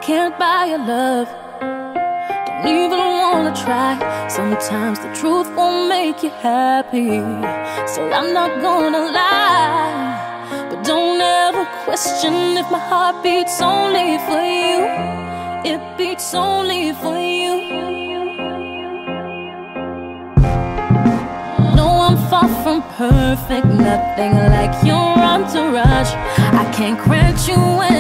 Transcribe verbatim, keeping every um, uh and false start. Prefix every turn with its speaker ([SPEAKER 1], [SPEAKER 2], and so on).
[SPEAKER 1] can't buy your love, don't even wanna try. Sometimes the truth won't make you happy, so I'm not gonna lie. But don't ever question if my heart beats only for you. It beats only for you. No, I'm far from perfect, nothing like your entourage. I can't grant you